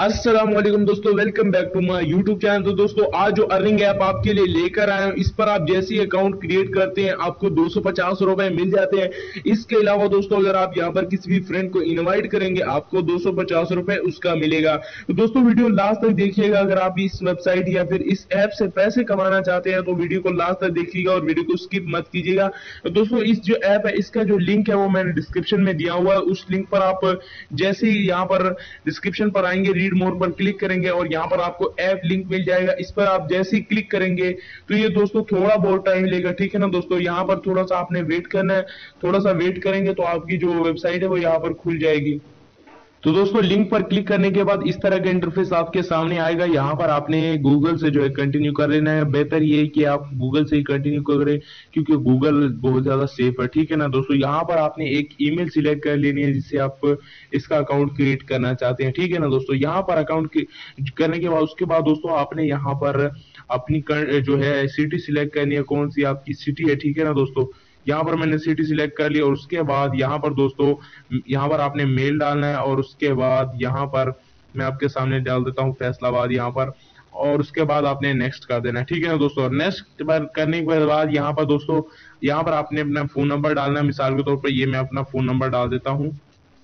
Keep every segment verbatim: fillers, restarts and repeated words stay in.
अस्सलाम वालेकुम दोस्तों, welcome back to my YouTube channel. तो दोस्तों आज जो अर्निंग ऐप आपके लिए लेकर आया हूं, इस पर आप जैसे ही अकाउंट क्रिएट करते हैं आपको दो सौ पचास रुपए मिल जाते हैं। इसके अलावा दोस्तों अगर आप यहां पर किसी भी फ्रेंड को इनवाइट करेंगे आपको दो सौ पचास रुपए उसका मिलेगा। तो दोस्तों वीडियो लास्ट तक देखिएगा। अगर आप इस वेबसाइट या फिर इस ऐप से पैसे कमाना चाहते हैं तो वीडियो को लास्ट तक देखिएगा और वीडियो को स्किप मत कीजिएगा। तो दोस्तों इस जो ऐप है इसका जो लिंक है वो मैंने डिस्क्रिप्शन में दिया हुआ है। उस लिंक पर आप जैसे ही यहाँ पर डिस्क्रिप्शन पर आएंगे, रीड मोर पर क्लिक करेंगे और यहाँ पर आपको ऐप लिंक मिल जाएगा। इस पर आप जैसे ही क्लिक करेंगे तो ये दोस्तों थोड़ा बहुत टाइम लेगा, ठीक है ना दोस्तों। यहाँ पर थोड़ा सा आपने वेट करना है, थोड़ा सा वेट करेंगे तो आपकी जो वेबसाइट है वो यहाँ पर खुल जाएगी। तो दोस्तों लिंक पर क्लिक करने के बाद इस तरह का इंटरफेस आपके सामने आएगा। यहाँ पर आपने गूगल से जो है कंटिन्यू कर लेना है। बेहतर ये है कि आप गूगल से ही कंटिन्यू करें क्योंकि गूगल बहुत ज्यादा सेफ है, ठीक है ना दोस्तों। यहाँ पर आपने एक ईमेल सिलेक्ट कर लेनी है जिससे आप इसका अकाउंट क्रिएट करना चाहते हैं, ठीक है ना दोस्तों। यहाँ पर अकाउंट करने के बाद उसके बाद दोस्तों आपने यहाँ पर अपनी जो है सिटी सिलेक्ट करनी है, कौन सी आपकी सिटी है, ठीक है ना दोस्तों। यहाँ पर मैंने सिटी सिलेक्ट कर लिया और उसके बाद यहाँ पर दोस्तों यहाँ पर आपने मेल डालना है और उसके बाद यहाँ पर मैं आपके सामने डाल देता हूँ फैसलाबाद यहाँ पर, और उसके बाद आपने नेक्स्ट कर देना है, ठीक है ना दोस्तों। नेक्स्ट पर करने के बाद यहाँ पर दोस्तों यहाँ पर आपने अपना फोन नंबर डालना है। मिसाल के तौर पर ये मैं अपना फोन नंबर डाल देता हूँ,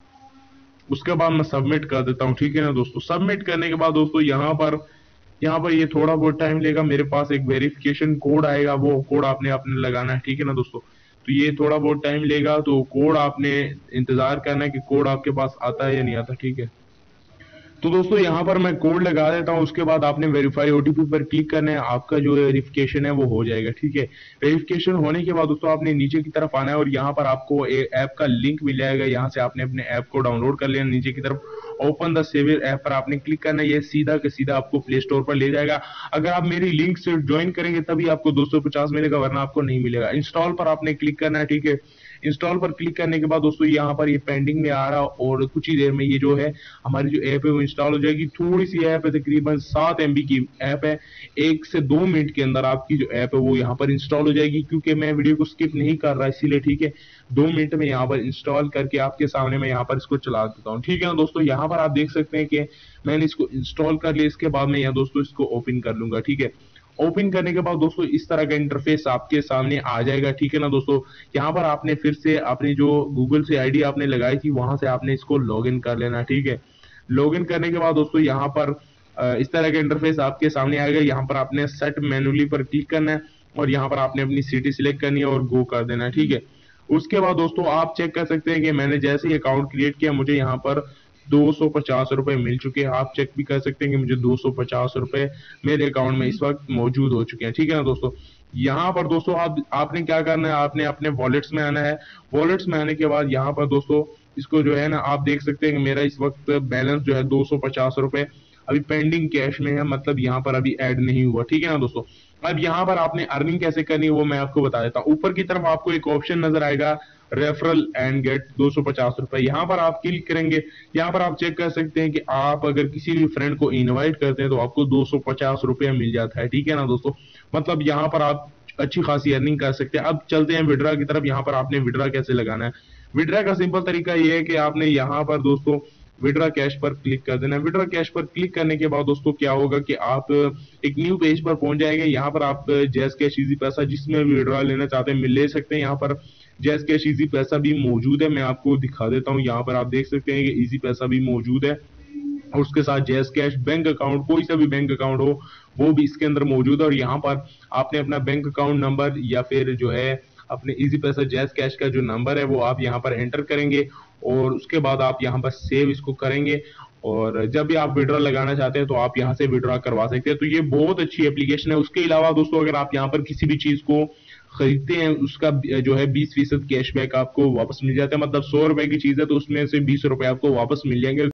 उसके बाद मैं सबमिट कर देता हूँ, ठीक है ना दोस्तों। सबमिट करने के बाद दोस्तों यहाँ पर यहाँ पर ये थोड़ा बहुत टाइम लेगा। मेरे पास एक वेरिफिकेशन कोड आएगा, वो कोड आपने अपने लगाना है, ठीक है ना दोस्तों। तो ये थोड़ा बहुत टाइम लेगा, तो कोड आपने इंतजार करना है कि कोड आपके पास आता है या नहीं आता, ठीक है। तो दोस्तों यहाँ पर मैं कोड लगा देता हूँ। उसके बाद आपने वेरीफाई ओटीपी पर क्लिक करना है, आपका जो वेरिफिकेशन है वो हो जाएगा, ठीक है। वेरिफिकेशन होने के बाद दोस्तों आपने नीचे की तरफ आना है और यहाँ पर आपको ऐप का लिंक मिल जाएगा। यहाँ से आपने अपने ऐप को डाउनलोड कर लेना। नीचे की तरफ ओपन द सेवियर ऐप पर आपने क्लिक करना है। ये सीधा के सीधा आपको प्ले स्टोर पर ले जाएगा। अगर आप मेरी लिंक से ज्वाइन करेंगे तभी आपको दो सौ पचास मिलेगा, वरना आपको नहीं मिलेगा। इंस्टॉल पर आपने क्लिक करना है, ठीक है। इंस्टॉल पर क्लिक करने के बाद दोस्तों यहाँ पर ये पेंडिंग में आ रहा और कुछ ही देर में ये जो है हमारी जो ऐप है वो इंस्टॉल हो जाएगी। थोड़ी सी ऐप है, तकरीबन सात एमबी की ऐप है। एक से दो मिनट के अंदर आपकी जो ऐप है वो यहाँ पर इंस्टॉल हो जाएगी। क्योंकि मैं वीडियो को स्किप नहीं कर रहा इसीलिए, ठीक है। दो मिनट में यहाँ पर इंस्टॉल करके आपके सामने मैं यहाँ पर इसको चला देता हूँ, ठीक है ना दोस्तों। यहाँ पर आप देख सकते हैं कि मैंने इसको इंस्टॉल कर लिया। इसके बाद मैं यहाँ दोस्तों इसको ओपन कर लूंगा, ठीक है। ओपन करने के बाद दोस्तों इस तरह का इंटरफेस आपके सामने आ जाएगा, ठीक है ना दोस्तों। यहाँ पर आपने फिर से अपनी जो गूगल से आईडी आपने लगाई थी वहां से आपने इसको लॉगिन कर लेना, ठीक है। लॉगिन करने के बाद दोस्तों यहाँ पर इस तरह का इंटरफेस आपके सामने आएगा। यहाँ पर आपने सेट मैनुअली पर क्लिक करना है और यहाँ पर आपने अपनी सिटी सिलेक्ट करनी है और गो कर देना है, ठीक है। उसके बाद दोस्तों आप चेक कर सकते हैं कि मैंने जैसे ही अकाउंट क्रिएट किया मुझे यहाँ पर दो सौ पचास रुपए मिल चुके हैं। आप चेक भी कर सकते हैं कि मुझे दो सौ पचास रुपए मेरे अकाउंट में इस वक्त मौजूद हो चुके हैं, ठीक है ना दोस्तों। यहाँ पर दोस्तों आप आपने क्या करना है, आपने अपने वॉलेट्स में आना है। वॉलेट्स में आने के बाद यहाँ पर दोस्तों इसको जो है ना आप देख सकते हैं कि मेरा इस वक्त बैलेंस जो है दो सौ पचास रुपए अभी पेंडिंग कैश में है, मतलब यहाँ पर अभी ऐड नहीं हुआ, ठीक है ना दोस्तों। अब यहाँ पर आपने अर्निंग कैसे करनी है वो मैं आपको बता देता हूँ। ऊपर की तरफ आपको एक ऑप्शन नजर आएगा रेफरल एंड गेट दो सौ पचास रुपए। यहाँ पर आप क्लिक करेंगे। यहाँ पर आप चेक कर सकते हैं कि आप अगर किसी भी फ्रेंड को इनवाइट करते हैं तो आपको दो सौ पचास रुपया मिल जाता है, ठीक है ना दोस्तों। मतलब यहाँ पर आप अच्छी खासी अर्निंग कर सकते हैं। अब चलते हैं विड्रा की तरफ। यहाँ पर आपने विड्रा कैसे लगाना है। विड्रा का सिंपल तरीका ये है कि आपने यहाँ पर दोस्तों विड्रा कैश पर क्लिक कर देना है। विड्रा कैश पर क्लिक करने के बाद दोस्तों क्या होगा कि आप एक न्यू पेज पर पहुंच जाएंगे। यहाँ पर आप जैस कैश इजी पैसा जिसमें विड्रा लेना चाहते हैं मिल ले सकते हैं। यहाँ पर जैस कैश इजी पैसा भी मौजूद है, मैं आपको दिखा देता हूँ। यहाँ पर आप देख सकते हैं कि इजी पैसा भी मौजूद है और उसके साथ जैस कैश बैंक अकाउंट, कोई सा भी बैंक अकाउंट हो वो भी इसके अंदर मौजूद है। और यहाँ पर आपने अपना बैंक अकाउंट नंबर या फिर जो है अपने इजी पैसा जैस कैश का जो नंबर है वो आप यहाँ पर एंटर करेंगे और उसके बाद आप यहाँ पर सेव इसको करेंगे। और जब भी आप विड्रॉ लगाना चाहते हैं तो आप यहाँ से विड्रॉ करवा सकते हैं। तो ये बहुत अच्छी एप्लीकेशन है। उसके अलावा दोस्तों अगर आप यहाँ पर किसी भी चीज को खरीदते हैं उसका जो है बीस फीसद कैशबैक आपको वापस मिल जाता है। मतलब सौ रुपए की चीज है तो उसमें से बीस रुपए आपको वापस मिल जाएंगे।